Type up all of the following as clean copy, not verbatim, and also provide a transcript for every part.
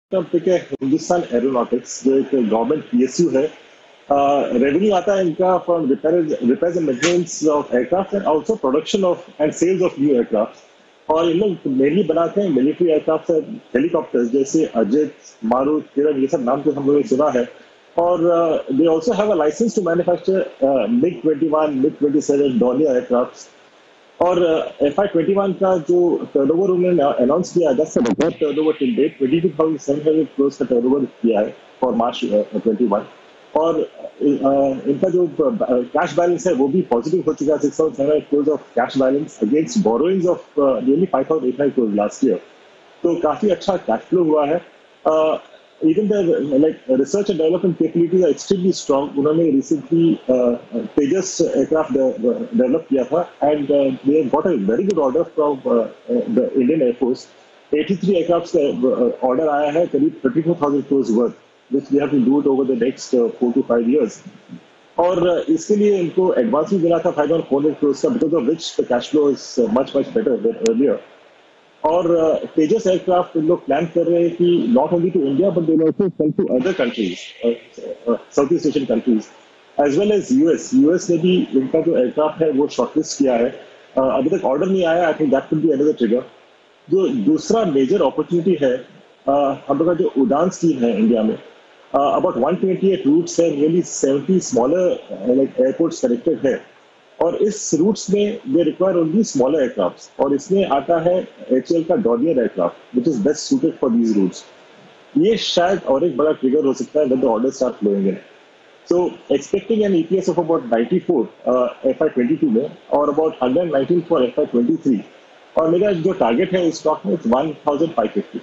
Pick है Hindustan aeronautics, जो एक गवर्नमेंट पीएसयू है। रेवेन्यू आता है इनका from repairs and maintenance of aircraft and also production of and sales of new aircraft. और इन लोग मेनली बनाते हैं मिलिट्री एयरक्राफ्ट, हेलीकॉप्टर्स जैसे अजित, मारुत, किरण, ये सब नाम तो हम लोगों ने सुना है। और they also have a license to manufacture MiG-21, MiG-27 Dornier aircraft. और FY21 का जो टर्नओवर उन्होंने अनाउंस किया, that's a record turnover till date. 22,700 crore का टर्नओवर किया है फॉर मार्च 21। और इनका जो कैश बैलेंस है वो भी पॉजिटिव हो चुका है, 6,700 crore of cash balance against borrowings of nearly 5,800 crore last year. तो काफी अच्छा कैश फ्लो हुआ है। Even their research and development capabilities are extremely strong. उन्होंने recently Tejas aircraft develop किया था, and they got a very good order from the Indian Air Force. 83 aircrafts का order आया है, करीब 34,000 crores worth, which we have to do it over the next 4 to 5 years. और इसके लिए इनको एडवांस भी मिला था 5,400 crores का, because of which the cash flow is much better than earlier. और तेजस एयरक्राफ्ट लोग प्लान कर रहे हैं कि not only to India but they will also sell to other countries, south east Asian countries as well as US ने भी इनका जो एयरक्राफ्ट है वो शॉर्टलिस्ट किया है। अभी तक ऑर्डर नहीं आया, I think that will be another trigger. जो दूसरा मेजर अपॉर्चुनिटी है, हम लोग का जो उड़ान स्कीम है इंडिया में, अबाउट 128 रूट्स है, नियरली 70 स्मॉलर एयरपोर्ट्स कनेक्टेड है। और इस रूट्स में they require only smaller aircraft, और इसमें आता है HAL का Dornier aircraft which is best suited for these routes. ये शायद और एक बड़ा ट्रिगर हो सकता है when the order start flowing in. So expecting an EPS of about 94 FY22 में, और अबाउट 119 फॉर FY23। और मेरा जो टारगेट है इस स्टॉक में 1550।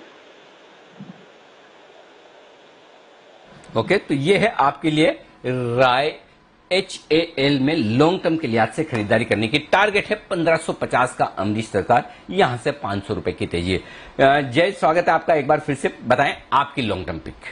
ओके, तो ये है आपके लिए राय HAL में लॉन्ग टर्म के लिहाज से खरीदारी करने की। टारगेट है 1550 का अमरीश सरकार, यहां से 500 रुपए की तेजी। जय, स्वागत है आपका एक बार फिर से, बताएं आपकी long term pick.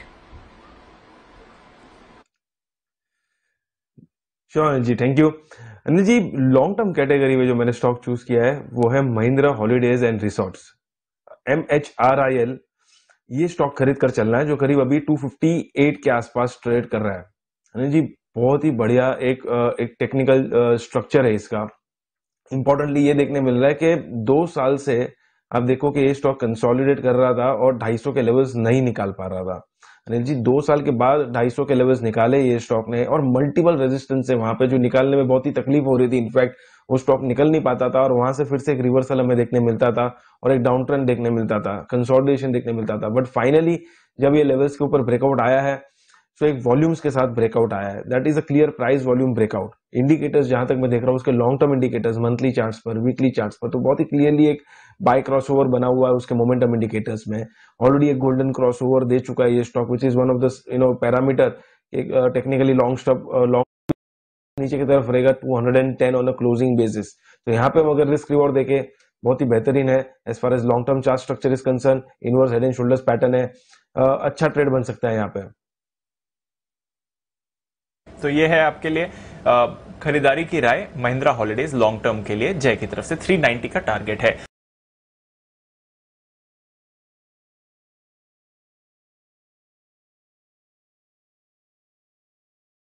Sure ji, thank you Anil ji. Long term category में जो मैंने स्टॉक चूज किया है वो है Mahindra holidays and resorts, MHRIL। ये स्टॉक खरीद कर चलना है, जो करीब अभी 258 के आसपास ट्रेड कर रहा है। अनिल जी, बहुत ही बढ़िया एक टेक्निकल स्ट्रक्चर है इसका। इंपॉर्टेंटली ये देखने मिल रहा है कि 2 साल से आप देखो कि ये स्टॉक कंसोलिडेट कर रहा था और 250 के लेवल्स नहीं निकाल पा रहा था। अनिल जी, 2 साल के बाद 250 के लेवल्स निकाले ये स्टॉक ने, और मल्टीपल रेजिस्टेंस है वहां पे जो निकालने में बहुत ही तकलीफ हो रही थी। इनफैक्ट वो स्टॉक निकल नहीं पाता था, और वहां से फिर से एक रिवर्सल हमें देखने मिलता था और एक डाउन ट्रेंड देखने मिलता था, कंसोलिडेशन देखने मिलता था। बट फाइनली जब ये लेवल्स के ऊपर ब्रेकआउट आया है, तो एक वॉल्यूम्स के साथ ब्रेकआउट आया है। That is a clear price volume breakout. Indicators जहां तक मैं देख रहा हूं, उसके long term indicators monthly charts पर, वीकली चार्ट्स पर, तो बहुत ही क्लियरली एक बाय क्रॉसओवर बना हुआ है उसके मोमेंटम इंडिकेटर्स में। ऑलरेडी एक गोल्डन क्रॉसओवर दे चुका है ये stock, which is one of the parameter. एक टेक्निकली लॉन्ग स्टॉप लॉन्ग नीचे की तरफ रहेगा 210 ऑन अ क्लोजिंग बेसिस। तो यहाँ पे अगर रिस्क रिवॉर्ड देखे, बहुत ही बेहतरीन है as far as long term chart structure is concern. Inverse head and shoulders pattern है, अच्छा ट्रेड बन सकता है यहाँ पे। तो ये है आपके लिए खरीदारी की राय महिंद्रा हॉलीडेज लॉन्ग टर्म के लिए। जय की तरफ से 390 का टारगेट है।